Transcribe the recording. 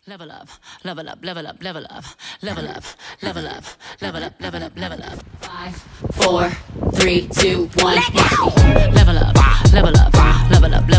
Level up, level up, level up, level up, level up, level up, level up, level up, level up. 5, 4, 3, 2, 1. Level up, level up, level up, level up.